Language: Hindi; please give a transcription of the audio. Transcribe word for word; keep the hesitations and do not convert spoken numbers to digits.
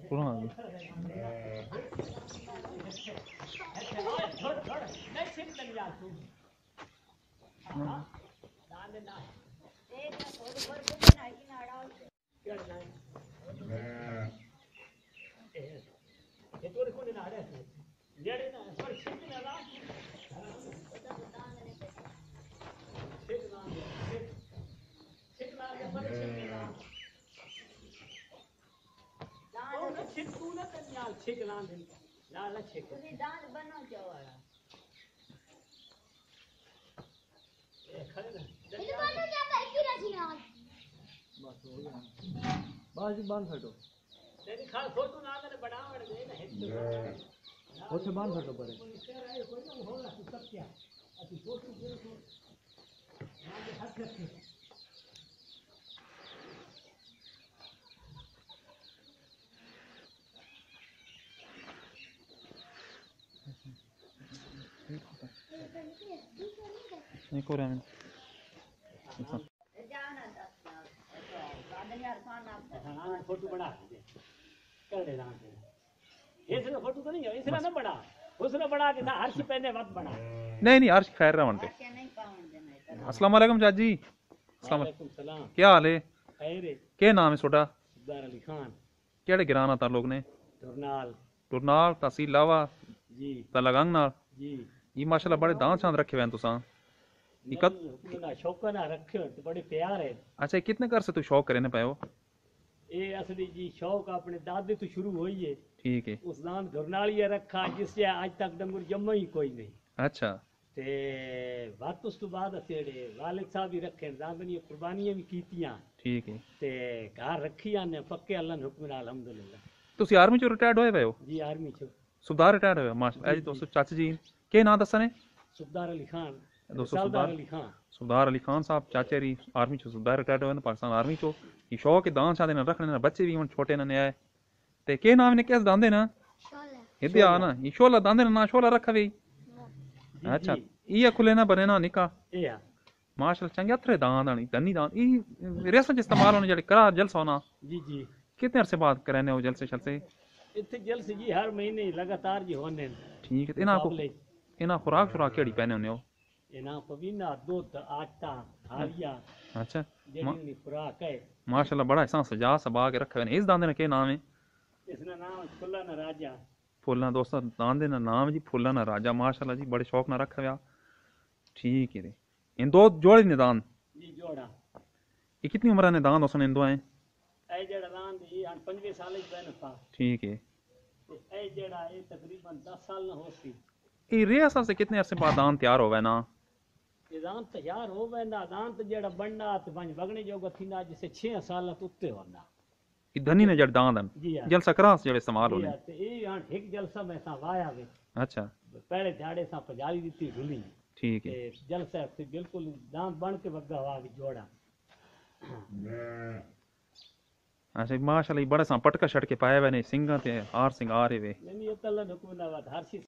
पुराना छिक लांद लाल छिक तुसी दांत बनो चवाड़ा ए खड़े ना ये बनो जाता एक ही रजी आज बस हो गया बस बांध फटो तेरी खाल फोटो ना आने बढ़ावड़ दे ना हिट ओथे बांध फटो परे कोई ना होला तू सब क्या अति फोटो दे तो हां हाथ रख नहीं को रहा मैं हाँ फोटो बना दे कर दे दांत इसने फोटो तो नहीं है इसने ना बना उसने बना के था हर्ष पहने वक्त बना नहीं नहीं हर्ष खैर रहा वनटे अस्सलाम वालेकुम चाची अस्सलाम वालेकुम सलाम क्या हाल है खैर है क्या नाम है छोटा सुबदार अली खान केड़े गिराना था लोग ने टुरनाल टुरनाल तहसील लावा जी तलगंग नाल जी ये माशाल्लाह बड़े दांत शांत रखे हुए हैं तुसा इकत ना शौक ना रखे तो बड़े प्यार है अच्छा कितने कर से तू शौक करे ने पायो ये असली जी शौक अपने दादे तो शुरू हुई है ठीक है उस दांत घरनालिया रखा जिससे आज तक डंगर जम्मा ही कोई नहीं अच्छा ते बात उस तो बाद असेड़े वालिद साहब ही रखे दांत नी कुर्बानियां भी कीतियां ठीक है ते घर रखियां ने पक्के अल्लाह ने हुक्म नाल अल्हम्दुलिल्लाह तुसी आर्मी चो रिटायर्ड होए हो जी आर्मी चो सुबदार रिटायर्ड होए माशाल्लाह जी दोस्तों चाचा जी के नाम दसने सुबदार अली खान दोस्तों सुबदार अली खान सुबदार अली खान साहब चाचा री आर्मी चो सुबदार रिटायर्ड होए पाकिस्तान आर्मी चो ये शौक के दांत शादे न रखने ना बच्चे भी हुन छोटे न आए ते के नाम ने कैस दांदे ना शोला हिदे आ ना ये शोला दांदे ना शोला रखा वे अच्छा ये खुले ना बने ना निका ए माशाल्लाह चंगे अथरे दांत आनी धनी दांत ई रेस में इस्तेमाल होने जड़े करा जलसा होना जी जी कितने अरसे बाद करने हो जलसे चलसे इतने जलसे जी हर महीने लगातार जी होने ठीक है इना को इना खुराक खुराक केड़ी पहने होने हो इना पवीना दूध आटा हारिया अच्छा जेडी खुराक है माशाल्लाह बड़ा ऐसा सजा सबा के रखा है इस दांदे ने के नाम है इसका नाम फुल्ला ना राजा फुल्ला दोस्तों दांदे ना नाम जी फुल्ला ना राजा माशाल्लाह जी बड़े शौक ना रखा हुआ ठीक है इन दो जोड़े ने दान जी जोड़ा ये कितनी उम्र ने दान दोस्तों इन दो हैं ए जेड़ा दान ये पंद्रह साल ही बहन था ठीक है ए जेड़ा ये तकरीबन दस साल ना होसी ये रियासत से कितने अरसे बाद दान तैयार होवे ना ये दान तैयार होवे ना दान तो जेड़ा बनना तो पंज बगने जोगा थीना जिसे छह साल उत्ते होना ये धनी ने जड़ दान जलसा करास जेड़े इस्तेमाल होने ते ये हां एक जलसा में सा वाया वे अच्छा पहले झाड़े सा पजारी दी रुली ठीक है जलसा से बिल्कुल दांत बन के बग्गा हुआ भी जोड़ा अच्छा माशाल्लाह बड़ा सा पटका छट के पाया वे ने सिंगा ते हार सिंगार वे नहीं ये तल्ला हुक्म ना हर